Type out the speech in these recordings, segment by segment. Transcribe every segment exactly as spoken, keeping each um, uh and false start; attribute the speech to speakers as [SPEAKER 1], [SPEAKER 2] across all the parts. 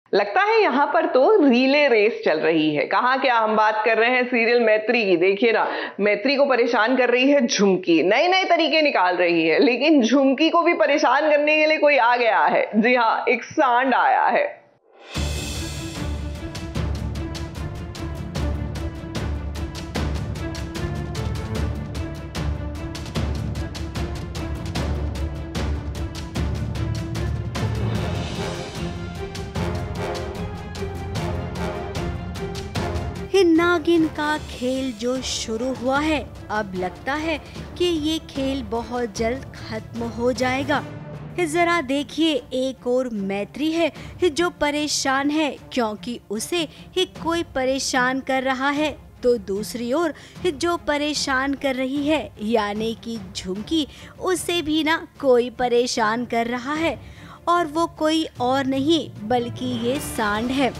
[SPEAKER 1] लगता है यहाँ पर तो रीले रेस चल रही है। कहाँ क्या, हम बात कर रहे हैं सीरियल मैत्री की। देखिए ना, मैत्री को परेशान कर रही है झुमकी, नए नए तरीके निकाल रही है, लेकिन झुमकी को भी परेशान करने के लिए कोई आ गया है। जी हाँ, एक सांड आया है।
[SPEAKER 2] नागिन का खेल जो शुरू हुआ है, अब लगता है कि ये खेल बहुत जल्द खत्म हो जाएगा। जरा देखिए, एक और मैत्री है जो परेशान है क्योंकि उसे ही कोई परेशान कर रहा है, तो दूसरी ओर जो परेशान कर रही है यानी कि झुमकी, उसे भी ना कोई परेशान कर रहा है, और वो कोई और नहीं बल्कि ये सांड है।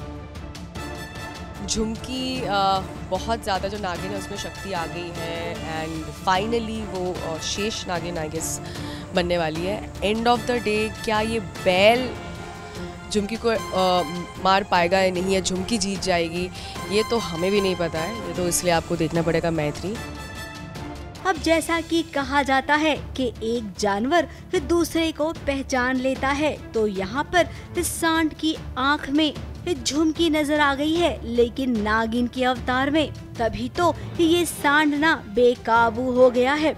[SPEAKER 3] झुमकी बहुत ज़्यादा जो नागिन है उसमें शक्ति आ गई है एंड फाइनली वो आ, शेष नागिन आई गेस बनने वाली है। एंड ऑफ द डे क्या ये बैल झुमकी को आ, मार पाएगा या नहीं, है झुमकी जीत जाएगी, ये तो हमें भी नहीं पता है। ये तो इसलिए आपको देखना पड़ेगा मैत्री।
[SPEAKER 2] अब जैसा कि कहा जाता है कि एक जानवर दूसरे को पहचान लेता है, तो यहाँ पर सांड की आंख में झुमकी नजर आ गई है, लेकिन नागिन के अवतार में। तभी तो ये सांड ना बेकाबू हो गया है।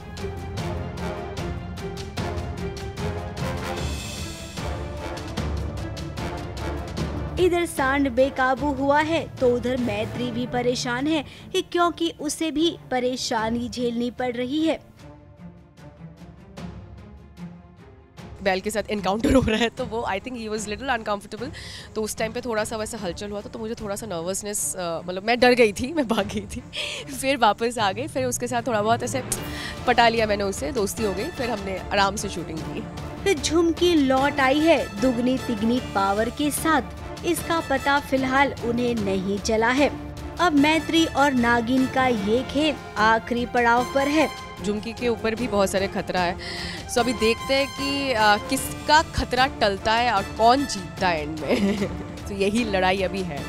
[SPEAKER 2] इधर सांड बेकाबू हुआ है तो उधर मैत्री भी परेशान है क्योंकि उसे भी परेशानी झेलनी पड़ रही है।
[SPEAKER 3] बैल के साथ इनकाउंटर हो रहा है तो वो I think he was little uncomfortable. तो उस टाइम पे थोड़ा सा वैसे हलचल हुआ था, तो मुझे थोड़ा सा नर्वसनेस, मतलब मैं डर गई थी, मैं भाग गई थी फिर वापस आ गई, फिर उसके साथ थोड़ा बहुत ऐसे पटा लिया मैंने उससे, दोस्ती हो गई, फिर हमने आराम से शूटिंग की।
[SPEAKER 2] झुमकी लौट आई है दुगनी तिगनी पावर के साथ। इसका पता फिलहाल उन्हें नहीं चला है। अब मैत्री और नागिन का ये खेल आखिरी पड़ाव पर है।
[SPEAKER 3] झुमकी के ऊपर भी बहुत सारे खतरा है, सो अभी देखते हैं कि आ, किसका खतरा टलता है और कौन जीतता है एंड में तो यही लड़ाई अभी है।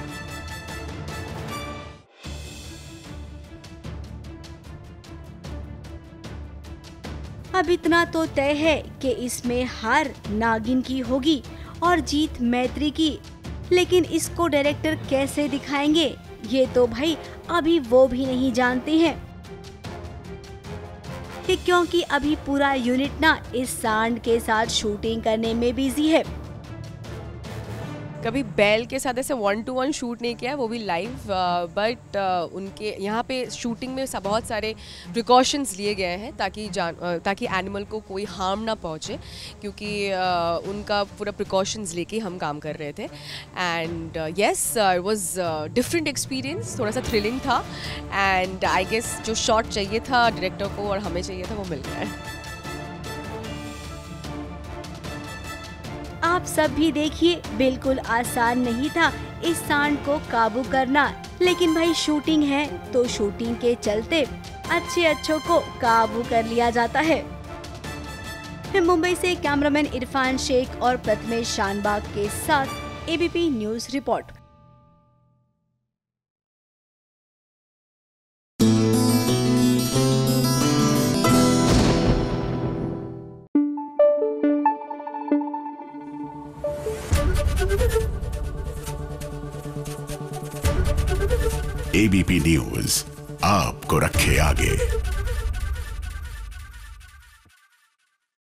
[SPEAKER 2] अब इतना तो तय है कि इसमें हार नागिन की होगी और जीत मैत्री की, लेकिन इसको डायरेक्टर कैसे दिखाएंगे ये तो भाई अभी वो भी नहीं जानते हैं, क्योंकि अभी पूरा यूनिट ना इस सांड के साथ शूटिंग करने में बिजी है।
[SPEAKER 3] कभी बैल के साथ ऐसे वन टू वन शूट नहीं किया है, वो भी लाइव, बट उनके यहाँ पे शूटिंग में बहुत सारे प्रिकॉशंस लिए गए हैं ताकि जान ताकि एनिमल को कोई हार्म ना पहुँचे, क्योंकि uh, उनका पूरा प्रिकॉशंस लेके हम काम कर रहे थे। And yes, it was different experience, थोड़ा सा थ्रिलिंग था एंड आई गेस जो शॉट चाहिए था डायरेक्टर को और हमें चाहिए था वो मिल गया है।
[SPEAKER 2] आप सब भी देखिए, बिल्कुल आसान नहीं था इस सांड को काबू करना, लेकिन भाई शूटिंग है तो शूटिंग के चलते अच्छे अच्छों को काबू कर लिया जाता है। मुंबई से कैमरामैन इरफान शेख और प्रथमेश शानबाग के साथ ABP news report.
[SPEAKER 4] ABP news आपको रखे आगे।